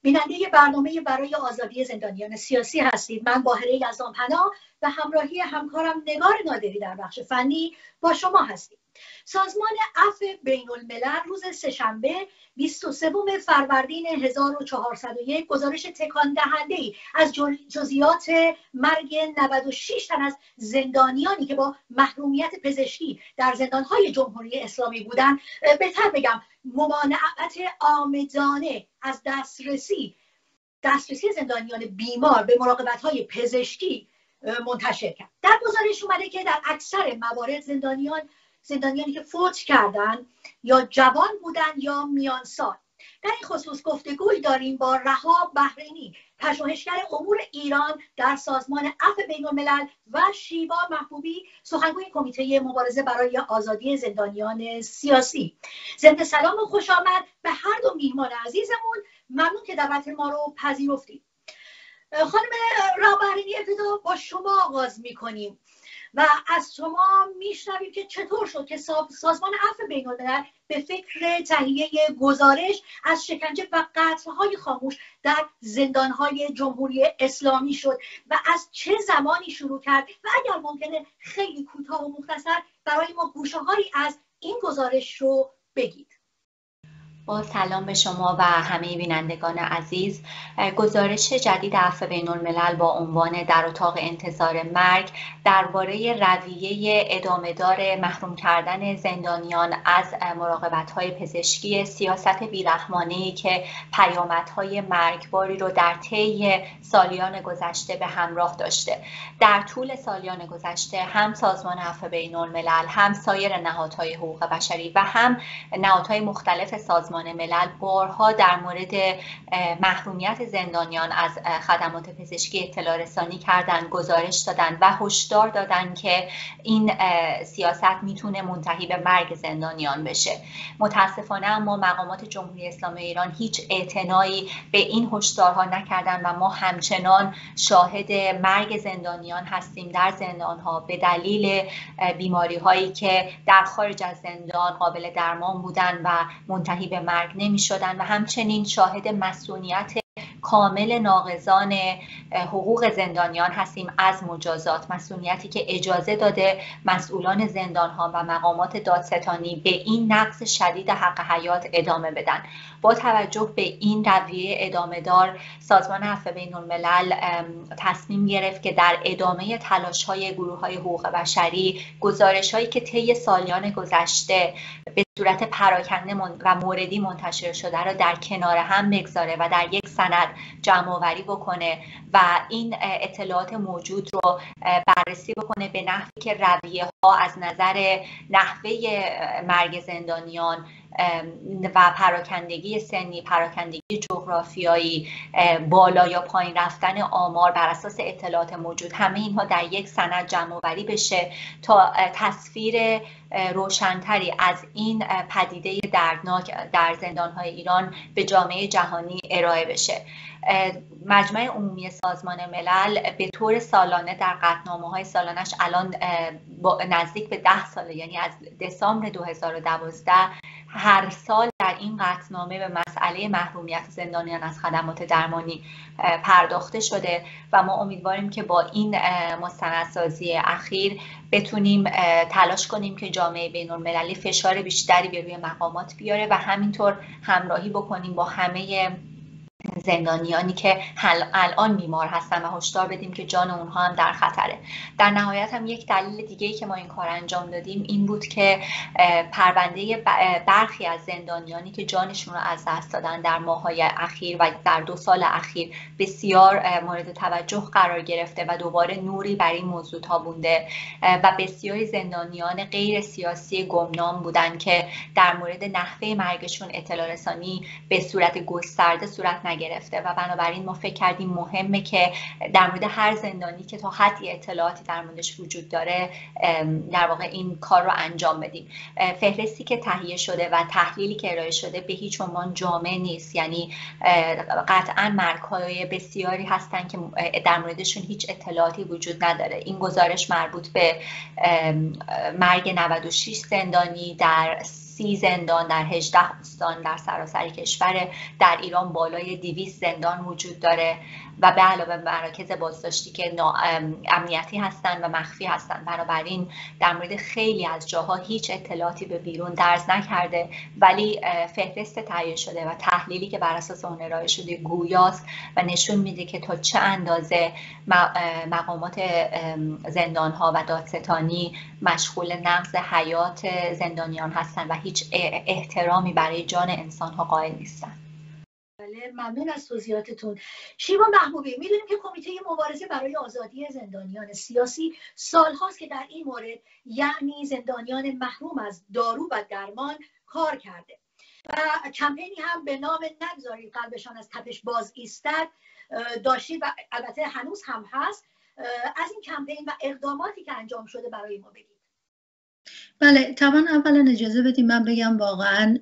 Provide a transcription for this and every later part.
بیننده برنامه برای آزادی زندانیان سیاسی هستید. من باهره یزدانپناه و همراهی همکارم نگار نادری در بخش فنی با شما هستیم. سازمان عفو بین الملل روز سه‌شنبه 23 فروردین 1401 گزارش تکان دهنده‌ای از جزئیات مرگ 96 تن از زندانیانی که با محرومیت پزشکی در زندان‌های جمهوری اسلامی بودند، بهتر بگم ممانعت عامدانه از دسترسی زندانیان بیمار به مراقبت‌های پزشکی منتشر کرد. در گزارش اومده که در اکثر موارد زندانیانی که فوت کردند یا جوان بودند یا میان سال. در این خصوص گفتگوی داریم با رها بحرینی، پژوهشگر امور ایران در سازمان عفو بین الملل، و شیوا محبوبی، سخنگوی کمیته مبارزه برای آزادی زندانیان سیاسی. ضمن سلام و خوش آمد به هر دو میهمان عزیزمون. ممنون که دعوت ما رو پذیرفتید. خانم رها بحرینی، ابتدا با شما آغاز می‌کنیم و از شما میشنویم که چطور شد که سازمان عفو بین الملل به فکر تهیه گزارش از شکنجه و قتل‌های خاموش در زندان‌های جمهوری اسلامی شد و از چه زمانی شروع کرد و اگر ممکنه خیلی کوتاه و مختصر برای ما گوشه‌هایی از این گزارش رو بگید. با سلام به شما و همه بینندگان عزیز. گزارش جدید عفو بین الملل با عنوان در اتاق انتظار مرگ درباره رویه ادامه‌دار محروم کردن زندانیان از مراقبت‌های پزشکی، سیاست بیرحمانه‌ای که پیامدهای مرگباری رو در طی سالیان گذشته به همراه داشته. در طول سالیان گذشته هم سازمان عفو بین الملل، هم سایر نهادهای حقوق بشری و هم نهادهای مختلف سازمان ملل بارها در مورد محرومیت زندانیان از خدمات پزشکی اطلاع رسانی کردند، گزارش دادند و هشدار دادند که این سیاست میتونه منتهی به مرگ زندانیان بشه. متاسفانه اما مقامات جمهوری اسلامی ایران هیچ اعتنایی به این هشدارها نکردند و ما همچنان شاهد مرگ زندانیان هستیم در زندانها به دلیل بیماری هایی که در خارج از زندان قابل درمان بودند و منتهی به مرگ نمی شدن و همچنین شاهد مسئولیت کامل ناقضان حقوق زندانیان هستیم از مجازات، مسئولیتی که اجازه داده مسئولان زندانها و مقامات دادستانی به این نقض شدید حق حیات ادامه بدن. با توجه به این رویه ادامه دار، سازمان عفو بین الملل تصمیم گرفت که در ادامه تلاش‌های گروه‌های حقوق بشری گزارش‌هایی که طی سالیان گذشته به صورت پراکنده و موردی منتشر شده را در کنار هم بگذاره و در یک سند جمع‌آوری بکنه و این اطلاعات موجود رو بررسی بکنه به نحوی که رویه ها از نظر نحوه مرگ زندانیان و پراکندگی سنی، پراکندگی جغرافیایی، بالا یا پایین رفتن آمار بر اساس اطلاعات موجود، همه اینها در یک سند جمع‌آوری بشه تا تصویر روشنتری از این پدیده دردناک در زندان‌های ایران به جامعه جهانی ارائه بشه. مجمع عمومی سازمان ملل به طور سالانه در قطعنامه‌های سالانش الان نزدیک به 10 ساله، یعنی از دسامبر 2012 هر سال در این قطعنامه به مسئله محرومیت زندانیان از خدمات درمانی پرداخته شده و ما امیدواریم که با این مستندسازی اخیر بتونیم تلاش کنیم که جامعه بین‌المللی فشار بیشتری به روی مقامات بیاره و همینطور همراهی بکنیم با همه زندانیانی که الان بیمار هستن و هشدار بدیم که جان اونها هم در خطره. در نهایت هم یک دلیل دیگه‌ای که ما این کار انجام دادیم این بود که پرونده برخی از زندانیانی که جانشون رو از دست دادن در ماه‌های اخیر و در 2 سال اخیر بسیار مورد توجه قرار گرفته و دوباره نوری بر این موضوع تابونده و بسیاری زندانیان غیر سیاسی گمنام بودن که در مورد نحوه مرگشون اطلاع رسانی به صورت گسترده صورت نگرفته و بنابراین ما فکر کردیم مهمه که در مورد هر زندانی که تا حدی اطلاعاتی در موردش وجود داره در واقع این کار رو انجام بدیم. فهرستی که تهیه شده و تحلیلی که ارائه شده به هیچ عنوان جامع نیست، یعنی قطعاً مرگ‌های بسیاری هستن که در موردشون هیچ اطلاعاتی وجود نداره. این گزارش مربوط به مرگ 96 زندانی در 30 زندان در 18 استان در سراسر کشور. در ایران بالای 200 زندان وجود داره و به علاوه مراکز بازداشتی که امنیتی هستند و مخفی هستند. بنابراین در مورد خیلی از جاها هیچ اطلاعاتی به بیرون درز نکرده، ولی فهرست تهیه شده و تحلیلی که بر اساس اون ارائه شده گویاست و نشون میده که تا چه اندازه مقامات زندان‌ها و دادستانی مشغول نقض حیات زندانیان هستند و هیچ احترامی برای جان انسان‌ها قائل نیستند. بله، ممنون از توضیحاتتون. شیوا محبوبی، میدونیم که کمیته مبارزه برای آزادی زندانیان سیاسی سالهاست که در این مورد، یعنی زندانیان محروم از دارو و درمان، کار کرده و کمپینی هم به نام نگذارید قلبشان از تپش باز ایستد داشتید و البته هنوز هم هست. از این کمپین و اقداماتی که انجام شده برای ما بگید. بله، طبعا اولا اجازه بدید من بگم واقعا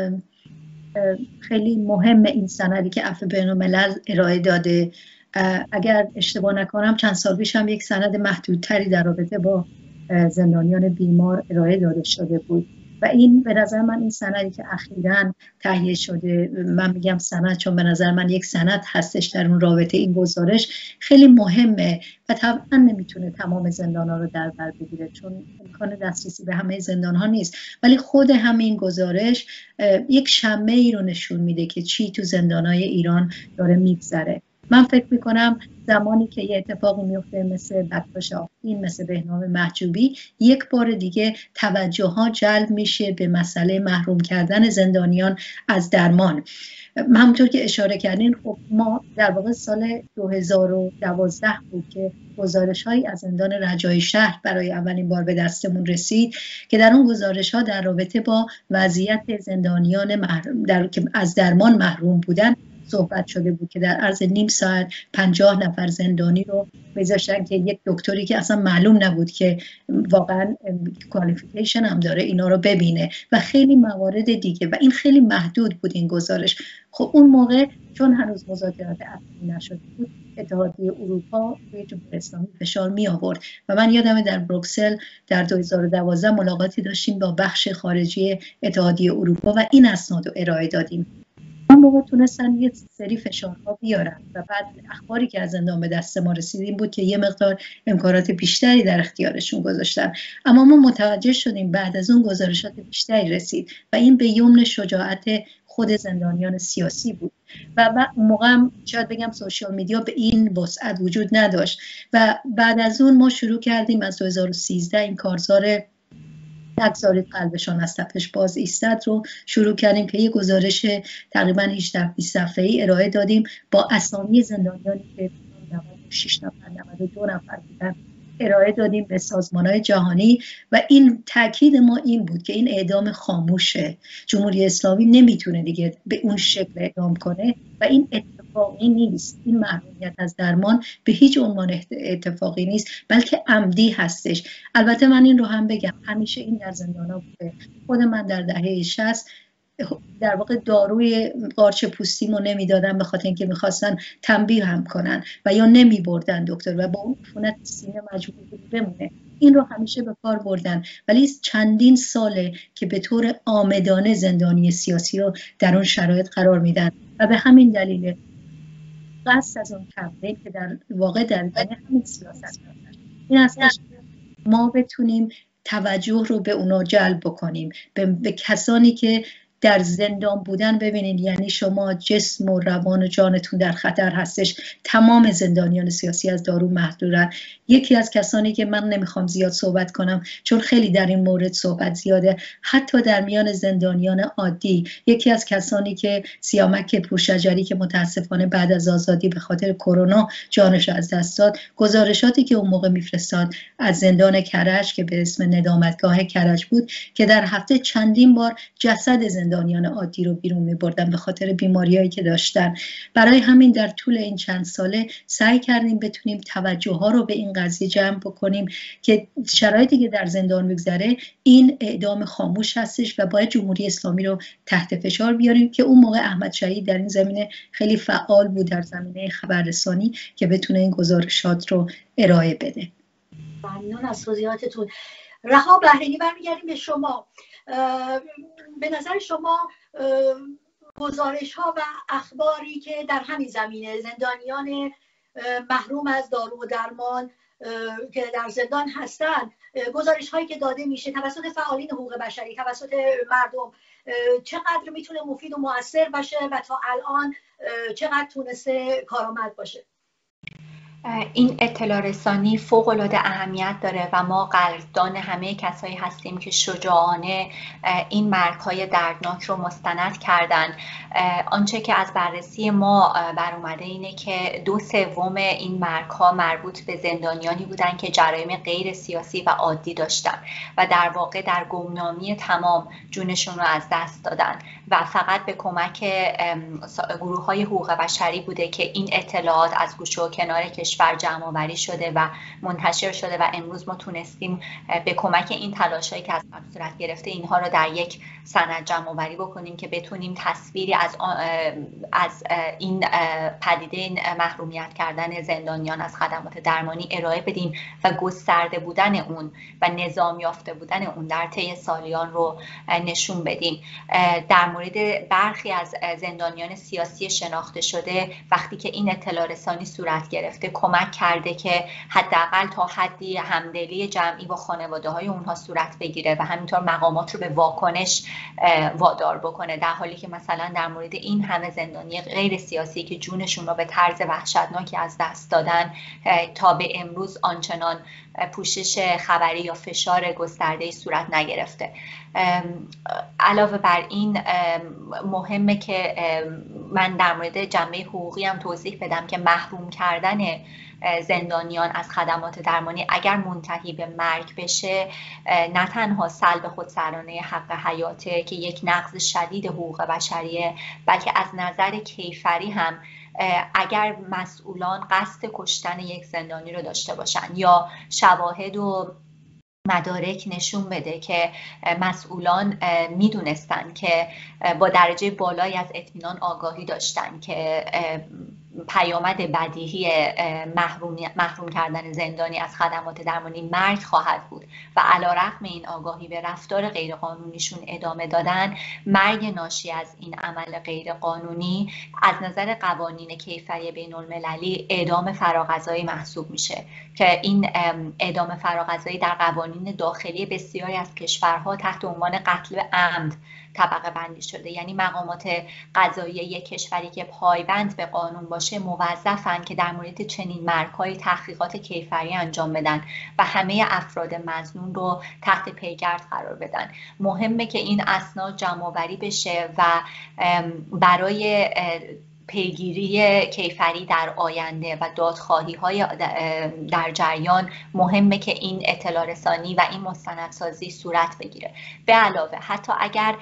خیلی مهم این سندی که عفو بین‌الملل ارائه داده. اگر اشتباه نکنم چند سال پیش هم یک سند محدودتری در رابطه با زندانیان بیمار ارائه داده شده بود و این به نظر من این سندی که اخیراً تهیه شده، من میگم سند چون به نظر من یک سند هستش در اون رابطه، این گزارش خیلی مهمه و طبعا نمیتونه تمام زندان‌ها رو در بر بگیره چون امکان دسترسی به همه زندان‌ها نیست، ولی خود همین گزارش یک شمعی رو نشون میده که چی تو زندان‌های ایران داره میگذره. من فکر میکنم زمانی که یه اتفاقی میفته مثل بدپاش آفرین، مثل بهنام محجوبی، یک بار دیگه توجه ها جلب میشه به مسئله محروم کردن زندانیان از درمان. همونطور که اشاره کردین، خب ما در واقع سال 2012 بود که گزارش هایی از زندان رجای شهر برای اولین بار به دستمون رسید که در اون گزارش ها در رابطه با وضعیت زندانیان که از درمان محروم بودن صحبت شده بود که در عرض نیم ساعت 50 نفر زندانی رو میذاشتن که یک دکتری که اصلا معلوم نبود که واقعا کوالیفیکیشن هم داره اینا رو ببینه و خیلی موارد دیگه و این خیلی محدود بود این گزارش. خب اون موقع چون هنوز مذاکرات اصلی نشده بود، اتحادیه اروپا به جمهوری اسلامی فشار می آورد و من یادمه در بروکسل در 2012 ملاقاتی داشتیم با بخش خارجی اتحادیه اروپا و این اسناد رو ارائه دادیم. اون موقع تونستن یه سری فشارها بیارن و بعد اخباری که از زندان به دست ما رسید این بود که یه مقدار امکانات بیشتری در اختیارشون گذاشتن، اما ما متوجه شدیم بعد از اون گزارشات بیشتری رسید و این به یمن شجاعت خود زندانیان سیاسی بود و اون موقع هم شاید بگم سوشال میدیا به این وسعت وجود نداشت و بعد از اون ما شروع کردیم از 2013 این کارزار نگذارید قلبشان از تپش باز ایستد رو شروع کردیم که یه گزارش تقریبا 18-20 صفحه‌ای ارائه دادیم با اسامی زندانیانی که 96 نفر 92 نفر بودن ارائه دادیم به سازمان‌های جهانی و این تاکید ما این بود که این اعدام خاموشه، جمهوری اسلامی نمیتونه دیگه به اون شکل اعدام کنه و این اتفاقی نیست، این محرومیت از درمان به هیچ عنوان اتفاقی نیست بلکه عمدی هستش. البته من این رو هم بگم همیشه این در زندان‌ها بوده. خود من در دهه 60 در واقع داروی قارچ پوستیمو نمیدادن به خاطر اینکه میخواستن تنبیه هم کنن و یا نمیبردن دکتر و با اون عفونت سینه مجبور بود بمونه. این رو همیشه به کار بردن ولی چندین ساله که به طور عامدانه زندانی سیاسی رو در اون شرایط قرار میدن و به همین دلیل قصد از اون کمپین که در واقع در همین سیاست این هستش ما بتونیم توجه رو به اونا جلب بکنیم، به کسانی که در زندان بودن. ببینید یعنی شما جسم و روان و جانتون در خطر هستش. تمام زندانیان سیاسی از دارو محدودن. یکی از کسانی که من نمیخوام زیاد صحبت کنم چون خیلی در این مورد صحبت زیاده، حتی در میان زندانیان عادی یکی از کسانی که سیامک پورشجری که متاسفانه بعد از آزادی به خاطر کرونا جانش از دست داد، گزارشاتی که اون موقع میفرستاد از زندان کرج که به اسم ندامتگاه کرج بود که در هفته چندین بار جسد زندانیان عادی رو بیرون می‌بردن به خاطر بیماریایی که داشتن. برای همین در طول این چند ساله سعی کردیم بتونیم توجه ها رو به این قضیه جمع بکنیم که شرایطی که در زندان میگذره این اعدام خاموش هستش و باید جمهوری اسلامی رو تحت فشار بیاریم که اون موقع احمد شهید در این زمینه خیلی فعال بود در زمینه خبررسانی که بتونه این گزارشات رو ارائه بده. ممنون از توضیحاتتون. رها بحرینی، برمیگردیم به شما. به نظر شما گزارش ها و اخباری که در همین زمینه زندانیان محروم از دارو و درمان که در زندان هستند، گزارش هایی که داده میشه توسط فعالین حقوق بشری، توسط مردم، چقدر میتونه مفید و مؤثر باشه و تا الان چقدر تونسته کارآمد باشه؟ این اطلاع رسانی فوق‌العاده اهمیت داره و ما قدردان همه کسایی هستیم که شجاعانه این مرگ‌های دردناک رو مستند کردن. آنچه که از بررسی ما بر اومده اینه که 2/3 این مرگ‌ها مربوط به زندانیانی بودن که جرایم غیر سیاسی و عادی داشتن و در واقع در گمنامی تمام جونشون رو از دست دادن و فقط به کمک گروه‌های حقوق بشری بوده که این اطلاعات از گوشه و کنار کشور جمع‌آوری شده و منتشر شده و امروز ما تونستیم به کمک این تلاش‌هایی که از قبل صورت گرفته اینها رو در یک سند جمع‌آوری بکنیم که بتونیم تصویری از این پدیده محرومیت کردن زندانیان از خدمات درمانی ارائه بدیم و گسترده بودن اون و نظام یافته بودن اون در طی سالیان رو نشون بدیم. در مورد برخی از زندانیان سیاسی شناخته شده وقتی که این اطلاع رسانی صورت گرفته کمک کرده که حداقل تا حدی همدلی جمعی با خانواده‌های اونها صورت بگیره و همینطور مقامات رو به واکنش وادار بکنه، در حالی که مثلا در مورد این همه زندانی غیر سیاسی که جونشون رو به طرز وحشتناکی از دست دادن تا به امروز آنچنان پوشش خبری یا فشار گسترده‌ای صورت نگرفته. علاوه بر این مهمه که من در مورد جنبه حقوقی هم توضیح بدم که محروم کردن زندانیان از خدمات درمانی اگر منتهی به مرگ بشه نه تنها سلب خودسرانه حق حیاته که یک نقض شدید حقوق بشریه، بلکه از نظر کیفری هم اگر مسئولان قصد کشتن یک زندانی رو داشته باشن یا شواهد و مدارک نشون بده که مسئولان میدونستن که با درجه بالایی از اطمینان آگاهی داشتن که پیامد بدیهی محروم کردن زندانی از خدمات درمانی مرگ خواهد بود و علیرغم این آگاهی به رفتار غیرقانونیشون ادامه دادن، مرگ ناشی از این عمل غیرقانونی از نظر قوانین کیفری بین المللی اعدام فراغذایی محسوب میشه که این اعدام فراغذایی در قوانین داخلی بسیاری از کشورها تحت عنوان قتل عمد طبقه بندی شده. یعنی مقامات قضایی یک کشوری که پایبند به قانون باشه موظفن که در مورد چنین مرگ‌های تحقیقات کیفری انجام بدن و همه افراد مظنون رو تحت پیگرد قرار بدن. مهمه که این اسناد جمع‌آوری بشه و برای پیگیری کیفری در آینده و دادخواهی‌های در جریان مهمه که این اطلاع رسانی و این مستندسازی صورت بگیره. به علاوه حتی اگر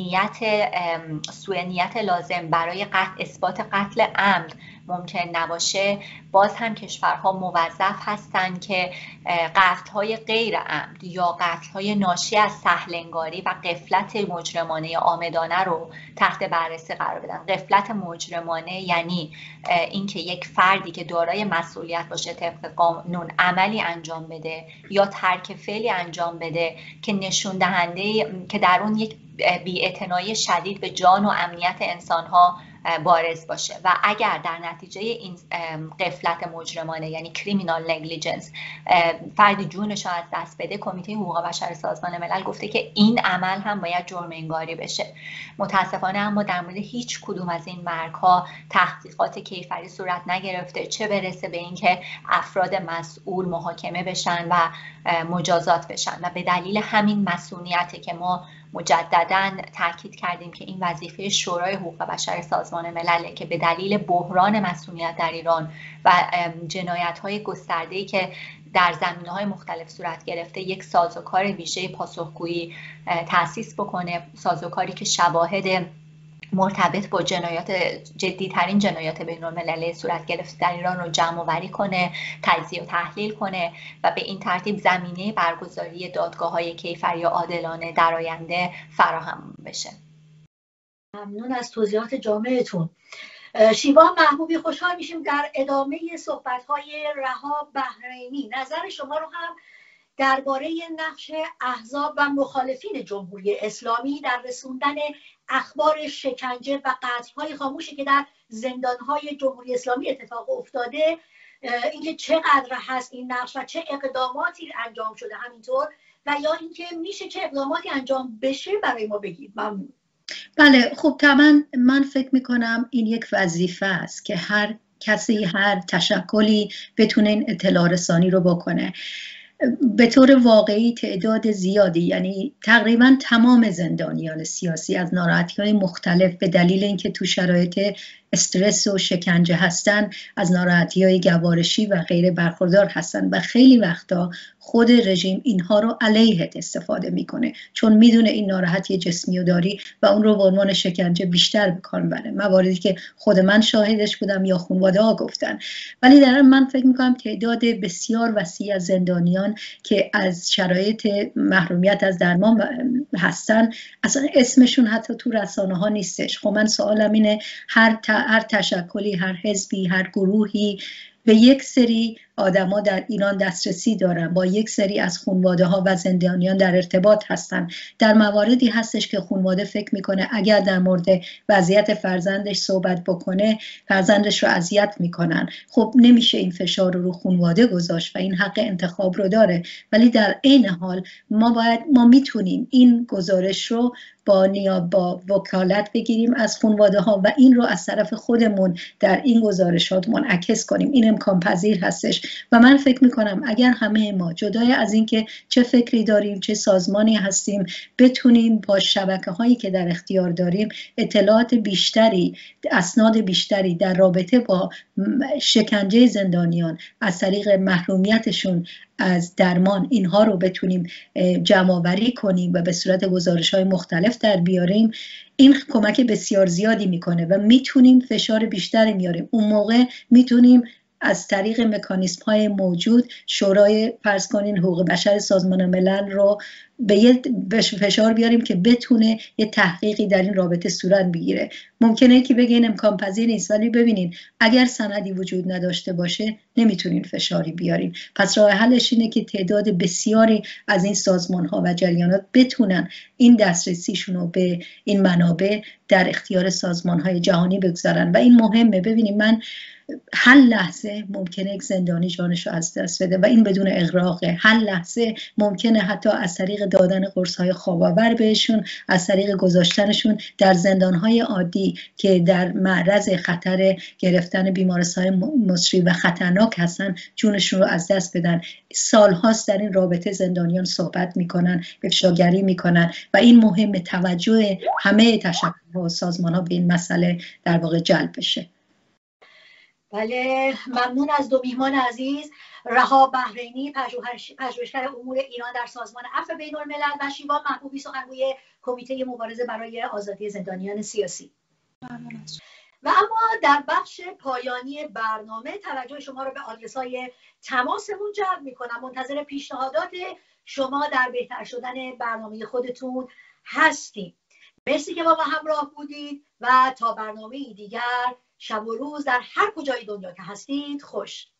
سوء نیت لازم برای اثبات قتل عمد ممکن نباشه، باز هم کشورها موظف هستند که قتل‌های غیر عمد یا قتل‌های ناشی از سهل‌انگاری و غفلت مجرمانه عامدانه رو تحت بررسی قرار بدن. غفلت مجرمانه یعنی اینکه یک فردی که دارای مسئولیت باشه طبق قانون عملی انجام بده یا ترک فعلی انجام بده که نشون دهنده که در اون یک بی‌اعتنایی شدید به جان و امنیت انسان‌ها بارز باشه و اگر در نتیجه این غفلت مجرمانه یعنی کریمینال نگلیجنس فردی جونش رو از دست بده، کمیته حقوق بشر سازمان ملل گفته که این عمل هم باید جرم انگاری بشه. متاسفانه اما در مورد هیچ کدوم از این مرگ‌ها تحقیقات کیفری صورت نگرفته، چه برسه به اینکه افراد مسئول محاکمه بشن و مجازات بشن و به دلیل همین مسئولیتی که ما مجدداً تاکید کردیم که این وظیفه شورای حقوق بشر سازمان ملله که به دلیل بحران مسئولیت در ایران و جنایت‌های گسترده‌ای که در زمینه‌های مختلف صورت گرفته یک سازوکار ویژه پاسخگویی تأسیس بکنه، سازوکاری که شواهد مرتبط با جدی‌ترین جنایات بین‌المللی صورت گرفته در ایران رو جمع‌آوری کنه، تجزیه و تحلیل کنه و به این ترتیب زمینه برگزاری دادگاه‌های کیفری و عادلانه در آینده فراهم بشه. ممنون از توضیحات جامعتون. شیوا محبوبی، خوشحال میشیم در ادامه صحبت‌های رها بحرینی نظر شما رو هم درباره نقش احزاب و مخالفین جمهوری اسلامی در رسوندن اخبار شکنجه و قتل‌های خاموشی که در زندان‌های جمهوری اسلامی اتفاق افتاده، اینکه چقدر هست این نقش و چه اقداماتی انجام شده همینطور، و یا اینکه میشه چه اقداماتی انجام بشه برای ما بگید. ممنون. بله، خب طبعا من فکر میکنم این یک وظیفه است که هر کسی، هر تشکلی بتونه این اطلاع رسانی رو بکنه. به طور واقعی تعداد زیادی، یعنی تقریبا تمام زندانیان سیاسی از ناراحتی‌های مختلف به دلیل اینکه تو شرایط استرس و شکنجه هستن، از ناراحتی‌های گوارشی و غیره برخوردار هستن و خیلی وقتا خود رژیم اینها رو علیهت استفاده میکنه، چون میدونه این ناراحتی جسمی رو داری و اون رو به عنوان شکنجه بیشتر بکن بره. مواردی که خود من شاهدش بودم یا خانواده ها گفتن. ولی در من فکر میکنم تعداد بسیار وسیع از زندانیان که از شرایط محرومیت از درمان هستن، اصلا اسمشون حتی تو رسانه ها نیستش. خب من سوالم اینه، هر تشکلی، هر حزبی، هر گروهی به یک سری آدما در ایران دسترسی دارن، با یک سری از خانواده ها و زندانیان در ارتباط هستن. در مواردی هستش که خانواده فکر میکنه اگر در مورد وضعیت فرزندش صحبت بکنه فرزندش رو اذیت میکنن. خب نمیشه این فشار رو خانواده گذاشت و این حق انتخاب رو داره، ولی در عین حال ما میتونیم این گزارش رو با وکالت بگیریم از خانواده ها و این رو از طرف خودمون در این گزارشات منعکس کنیم. این امکان پذیر هستش و من فکر میکنم اگر همه ما جدای از اینکه چه فکری داریم، چه سازمانی هستیم، بتونیم با شبکه هایی که در اختیار داریم اطلاعات بیشتری، اسناد بیشتری در رابطه با شکنجه زندانیان از طریق محرومیتشون از درمان، اینها رو بتونیم جمع آوری کنیم و به صورت گزارش‌های مختلف در بیاریم، این کمک بسیار زیادی میکنه و میتونیم فشار بیشتری میاریم. اون موقع میتونیم از طریق مکانیزم های موجود شورای فرض کنین حقوق بشر سازمان ملل رو به فشار بیاریم که بتونه یه تحقیقی در این رابطه صورت بگیره. ممکنه که بگین امکان پذیر نیست، ولی ببینین اگر سندی وجود نداشته باشه نمیتونین فشاری بیارین. پس راه حلش اینه که تعداد بسیاری از این سازمان ها و جریانات بتونن این دسترسیشون رو به این منابع در اختیار سازمان های جهانی بگذارن و این مهمه. ببینین من هر لحظه ممکنه یک زندانی جانش رو از دست بده و این بدون اغراقه. هر لحظه ممکنه حتی از طریق دادن قرص‌های خواب‌آور بهشون، از طریق گذاشتنشون در زندان‌های عادی که در معرض خطر گرفتن بیمارستان مصری و خطرناک هستن، جونشون رو از دست بدن. سال‌هاست در این رابطه زندانیان صحبت میکنن، افشاگری میکنن و این مهم توجه همه تشکل‌ها و سازمان‌ها به این مسئله در واقع جلب بشه. بله، ممنون از دو میهمان عزیز، رها بحرینی، پژوهشگر امور ایران در سازمان عفو بین‌الملل و شیوا محبوبی، سخنگوی کمیته مبارزه برای آزادی زندانیان سیاسی. و اما در بخش پایانی برنامه توجه شما رو به آدرس‌های تماسمون جلب می‌کنم. منتظر پیشنهادات شما در بهتر شدن برنامه خودتون هستیم. مرسی که با ما همراه بودید و تا برنامه دیگر، شب و روز در هر کجای دنیا که هستید خوش.